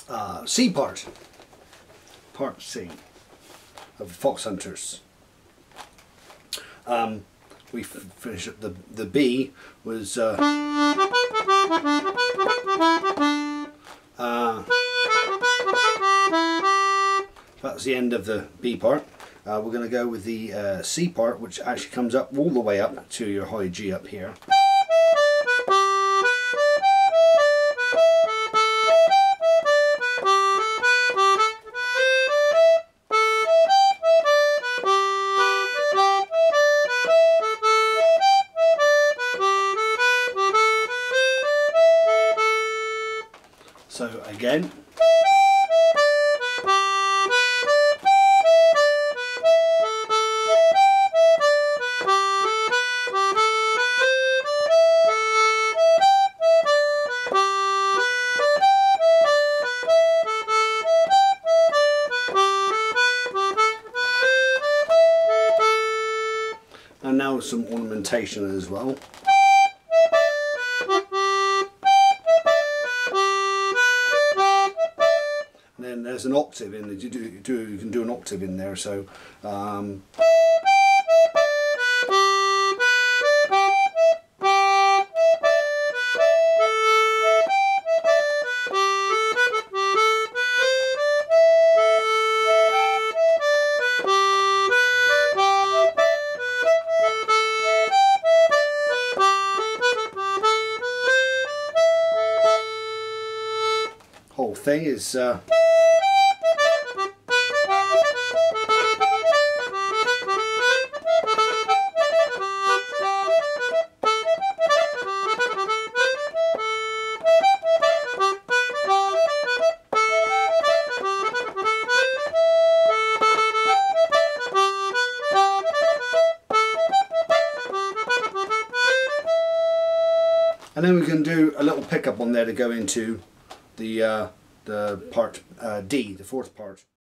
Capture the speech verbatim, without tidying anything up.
uh, C part, part C of Fox Hunters. Um, we finished up the the B was uh, uh, that's the end of the B part. Uh, we're going to go with the uh, C part, which actually comes up all the way up to your high G up here. So again, and now some ornamentation as well. And then there's an octave in there. You do, you do you can do an octave in there. So um, whole thing is uh, and then we can do a little pickup on there to go into the uh, the part uh, D, the fourth part.